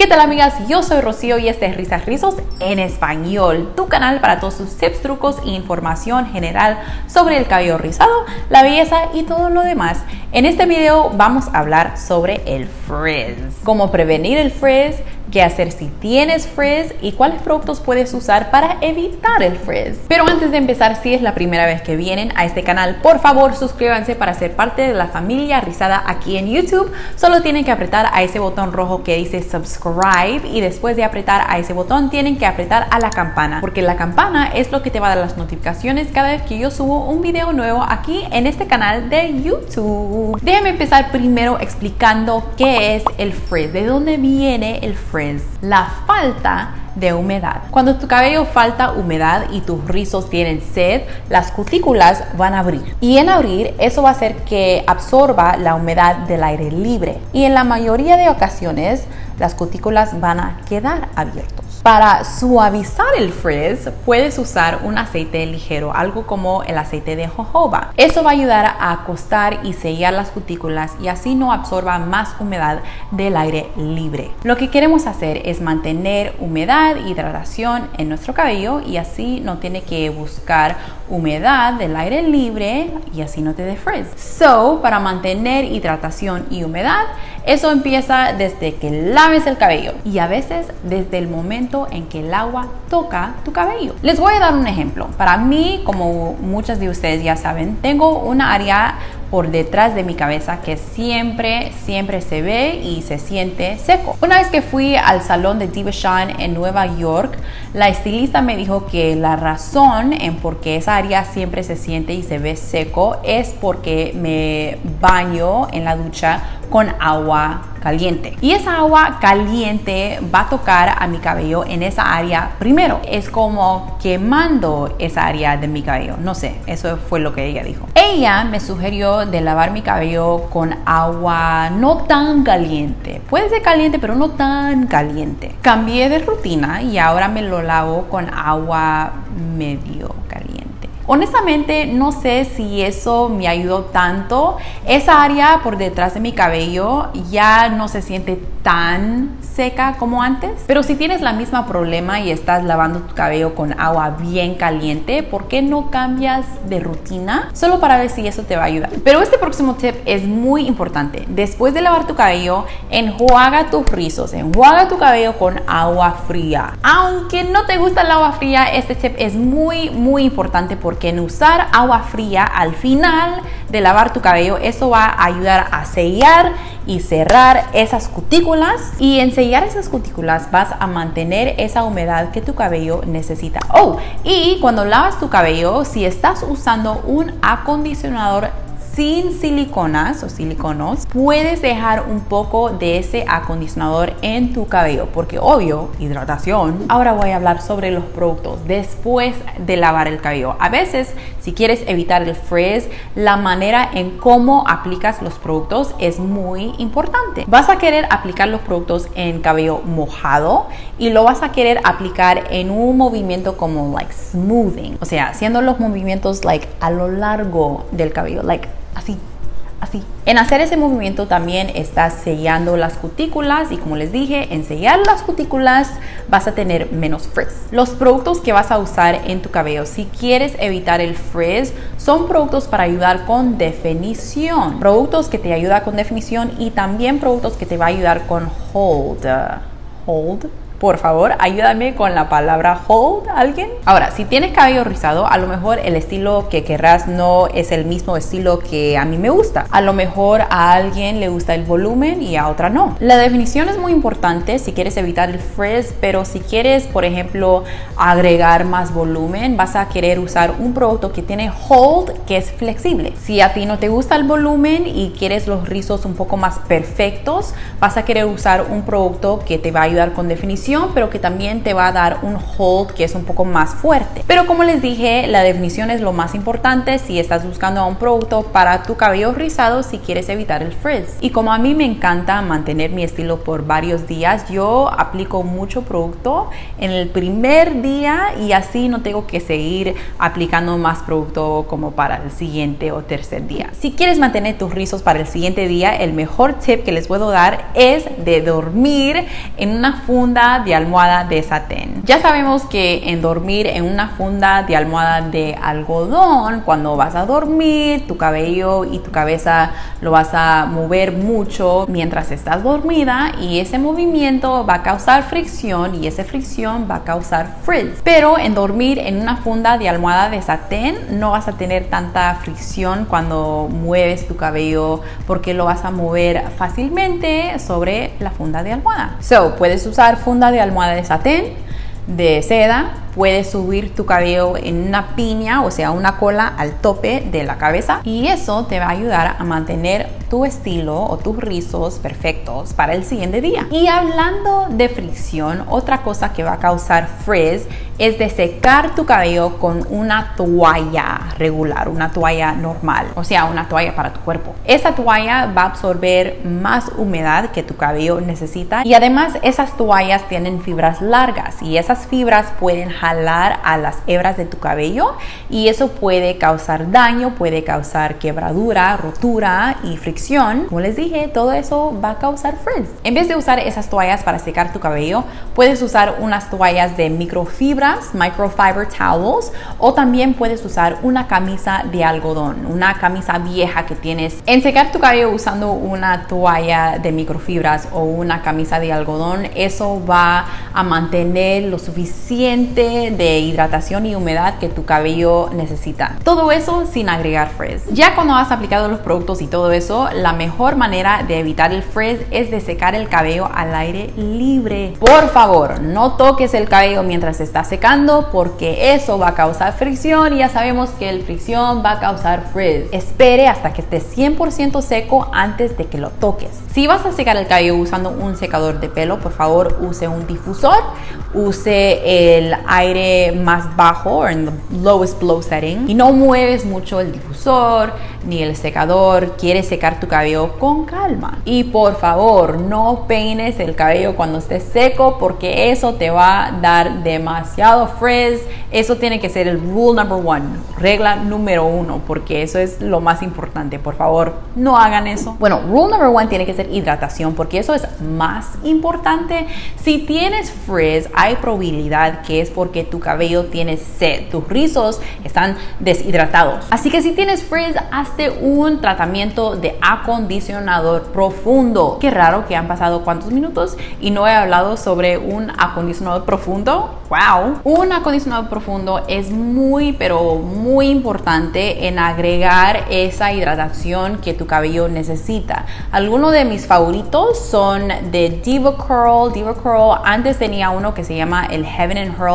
¿Qué tal, amigas? Yo soy Rocío y este es Risas Rizos en Español, tu canal para todos tus tips, trucos e información general sobre el cabello rizado, la belleza y todo lo demás. En este video vamos a hablar sobre el frizz, cómo prevenir el frizz, qué hacer si tienes frizz y cuáles productos puedes usar para evitar el frizz. Pero antes de empezar, si es la primera vez que vienen a este canal, por favor suscríbanse para ser parte de la familia rizada aquí en YouTube. Solo tienen que apretar a ese botón rojo que dice subscribe y después de apretar a ese botón tienen que apretar a la campana, porque la campana es lo que te va a dar las notificaciones cada vez que yo subo un video nuevo aquí en este canal de YouTube. Déjenme empezar primero explicando qué es el frizz, de dónde viene el frizz. La falta de humedad. Cuando tu cabello falta humedad y tus rizos tienen sed, las cutículas van a abrir. Y en abrir, eso va a hacer que absorba la humedad del aire libre. Y en la mayoría de ocasiones, las cutículas van a quedar abiertas. Para suavizar el frizz, puedes usar un aceite ligero, algo como el aceite de jojoba. Eso va a ayudar a acostar y sellar las cutículas y así no absorba más humedad del aire libre. Lo que queremos hacer es mantener humedad e hidratación en nuestro cabello y así no tiene que buscar humedad del aire libre y así no te dé frizz. Para mantener hidratación y humedad, eso empieza desde que laves el cabello y a veces desde el momento en que el agua toca tu cabello. Les voy a dar un ejemplo. Para mí, como muchas de ustedes ya saben, tengo una área por detrás de mi cabeza que siempre se ve y se siente seco. Una vez que fui al salón de Diva Shine en Nueva York, la estilista me dijo que la razón en por qué esa área siempre se siente y se ve seco es porque me baño en la ducha con agua caliente. Y esa agua caliente va a tocar a mi cabello en esa área primero. Es como quemando esa área de mi cabello. No sé, eso fue lo que ella dijo. Ella me sugirió de lavar mi cabello con agua no tan caliente. Puede ser caliente, pero no tan caliente. Cambié de rutina y ahora me lo lavo con agua medio caliente. Honestamente, no sé si eso me ayudó tanto. Esa área por detrás de mi cabello ya no se siente tan seca como antes. Pero si tienes la misma problema y estás lavando tu cabello con agua bien caliente, ¿por qué no cambias de rutina? Solo para ver si eso te va a ayudar. Pero este próximo tip es muy importante. Después de lavar tu cabello, enjuaga tus rizos, enjuaga tu cabello con agua fría. Aunque no te gusta el agua fría, este tip es muy importante porque en usar agua fría al final de lavar tu cabello, eso va a ayudar a sellar y cerrar esas cutículas, y en sellar esas cutículas vas a mantener esa humedad que tu cabello necesita. Y cuando lavas tu cabello, si estás usando un acondicionador sin siliconas o siliconos, puedes dejar un poco de ese acondicionador en tu cabello porque obvio, hidratación. Ahora voy a hablar sobre los productos después de lavar el cabello. A veces, si quieres evitar el frizz, la manera en cómo aplicas los productos es muy importante. Vas a querer aplicar los productos en cabello mojado y lo vas a querer aplicar en un movimiento como smoothing, o sea, haciendo los movimientos a lo largo del cabello, así. En hacer ese movimiento también estás sellando las cutículas y como les dije, en sellar las cutículas vas a tener menos frizz. Los productos que vas a usar en tu cabello si quieres evitar el frizz son productos para ayudar con definición. Productos que te ayudan con definición y también productos que te va a ayudar con hold. Por favor, ayúdame con la palabra hold, ¿alguien? Ahora, si tienes cabello rizado, a lo mejor el estilo que querrás no es el mismo estilo que a mí me gusta. A lo mejor a alguien le gusta el volumen y a otra no. La definición es muy importante si quieres evitar el frizz, pero si quieres, por ejemplo, agregar más volumen, vas a querer usar un producto que tiene hold, que es flexible. Si a ti no te gusta el volumen y quieres los rizos un poco más perfectos, vas a querer usar un producto que te va a ayudar con definición fricción, pero que también te va a dar un hold que es un poco más fuerte. Pero como les dije, la definición es lo más importante si estás buscando un producto para tu cabello rizado, si quieres evitar el frizz. Y como a mí me encanta mantener mi estilo por varios días, yo aplico mucho producto en el primer día y así no tengo que seguir aplicando más producto como para el siguiente o tercer día. Si quieres mantener tus rizos para el siguiente día, el mejor tip que les puedo dar es de dormir en una funda de almohada de satén. Ya sabemos que en dormir en una funda de almohada de algodón, cuando vas a dormir, tu cabello y tu cabeza lo vas a mover mucho mientras estás dormida y ese movimiento va a causar fricción y esa fricción va a causar frizz. Pero en dormir en una funda de almohada de satén no vas a tener tanta fricción cuando mueves tu cabello porque lo vas a mover fácilmente sobre la funda de almohada. Puedes usar funda de almohada de satén, de seda. Puedes subir tu cabello en una piña, o sea, una cola al tope de la cabeza, y eso te va a ayudar a mantener tu estilo o tus rizos perfectos para el siguiente día. Y hablando de fricción, otra cosa que va a causar frizz es de secar tu cabello con una toalla regular, una toalla normal, o sea, una toalla para tu cuerpo. Esa toalla va a absorber más humedad que tu cabello necesita y además esas toallas tienen fibras largas y esas fibras pueden jalar a las hebras de tu cabello y eso puede causar daño, puede causar quebradura, rotura y fricción. Como les dije, todo eso va a causar frizz. En vez de usar esas toallas para secar tu cabello, puedes usar unas toallas de microfibras, microfiber towels, o también puedes usar una camisa de algodón, una camisa vieja que tienes. En secar tu cabello usando una toalla de microfibras o una camisa de algodón, eso va a mantener lo suficiente de hidratación y humedad que tu cabello necesita. Todo eso sin agregar frizz. Ya cuando has aplicado los productos y todo eso, la mejor manera de evitar el frizz es de secar el cabello al aire libre. Por favor, no toques el cabello mientras está secando porque eso va a causar fricción y ya sabemos que el fricción va a causar frizz. Espere hasta que esté 100% seco antes de que lo toques. Si vas a secar el cabello usando un secador de pelo, por favor use un difusor, use el aire más bajo, en the lowest blow setting, y no mueves mucho el difusor ni el secador. Quieres secar tu cabello con calma y por favor no peines el cabello cuando esté seco porque eso te va a dar demasiado frizz. Eso tiene que ser el rule number one, regla número 1, porque eso es lo más importante. Por favor no hagan eso. Bueno, rule number 1 tiene que ser hidratación porque eso es más importante. Si tienes frizz, hay probabilidad que es porque tu cabello tiene sed, tus rizos están deshidratados. Así que si tienes frizz, hazte un tratamiento de acondicionador profundo. Qué raro que han pasado cuántos minutos y no he hablado sobre un acondicionador profundo. Wow. Un acondicionador profundo es muy, pero muy importante en agregar esa hidratación que tu cabello necesita. Algunos de mis favoritos son de DevaCurl. DevaCurl antes tenía uno que se llama el Heaven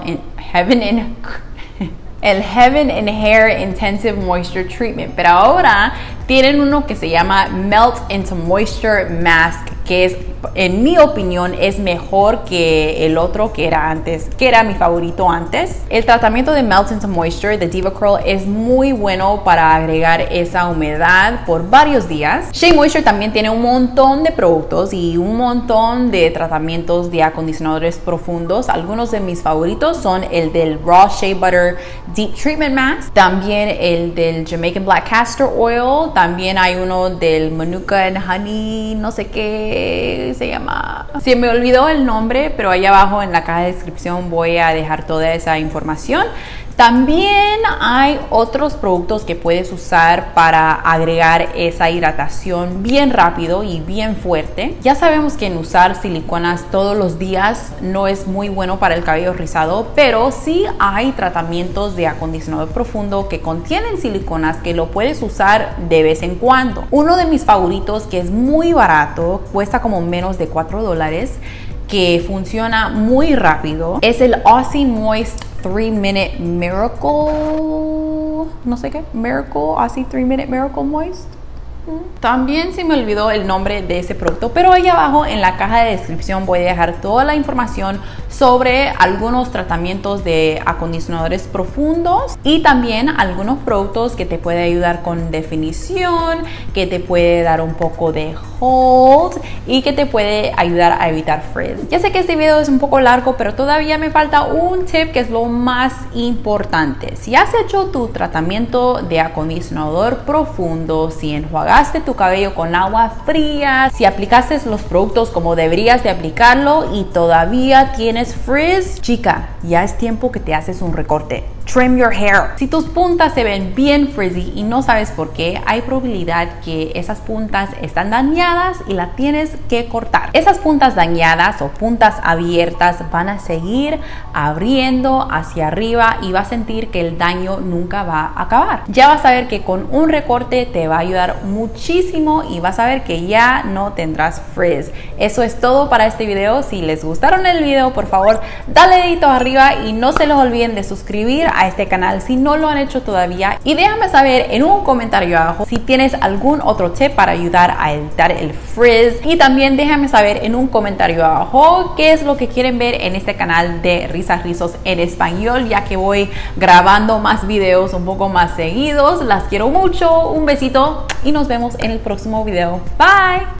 and Hair Intensive Moisture Treatment, pero ahora tienen uno que se llama Melt into Moisture Mask, que es, en mi opinión, es mejor que el otro que era antes, que era mi favorito antes. El tratamiento de Melt into Moisture de DevaCurl es muy bueno para agregar esa humedad por varios días. Shea Moisture también tiene un montón de productos y un montón de tratamientos de acondicionadores profundos. Algunos de mis favoritos son el del Raw Shea Butter Deep Treatment Mask, también el del Jamaican Black Castor Oil, también hay uno del Manuka and Honey, no sé qué se llama. Se me olvidó el nombre, pero ahí abajo en la caja de descripción voy a dejar toda esa información. También hay otros productos que puedes usar para agregar esa hidratación bien rápido y bien fuerte. Ya sabemos que en usar siliconas todos los días no es muy bueno para el cabello rizado, pero sí hay tratamientos de acondicionador profundo que contienen siliconas que lo puedes usar de vez en cuando. Uno de mis favoritos, que es muy barato, cuesta como menos de $4, que funciona muy rápido, es el Aussie Moist 3-Minute Miracle, no sé qué, Miracle, Aussie 3-Minute Miracle Moist. También se me olvidó el nombre de ese producto, pero ahí abajo en la caja de descripción voy a dejar toda la información sobre algunos tratamientos de acondicionadores profundos y también algunos productos que te puede ayudar con definición, que te puede dar un poco de hold y que te puede ayudar a evitar frizz. Ya sé que este video es un poco largo, pero todavía me falta un tip que es lo más importante. Si has hecho tu tratamiento de acondicionador profundo, si enjuagaste tu cabello con agua fría, si aplicaste los productos como deberías de aplicarlo y todavía tienes frizz, chica, ya es tiempo que te haces un recorte. Trim your hair. Si tus puntas se ven bien frizzy y no sabes por qué, hay probabilidad que esas puntas están dañadas y las tienes que cortar. Esas puntas dañadas o puntas abiertas van a seguir abriendo hacia arriba y vas a sentir que el daño nunca va a acabar. Ya vas a ver que con un recorte te va a ayudar muchísimo y vas a ver que ya no tendrás frizz. Eso es todo para este video. Si les gustaron el video, por favor, dale dedito arriba y no se los olviden de suscribir a este canal si no lo han hecho todavía, y déjame saber en un comentario abajo si tienes algún otro tip para ayudar a evitar el frizz, y también déjame saber en un comentario abajo qué es lo que quieren ver en este canal de Risas Rizos en español, ya que voy grabando más videos un poco más seguidos. Las quiero mucho, un besito y nos vemos en el próximo video. Bye.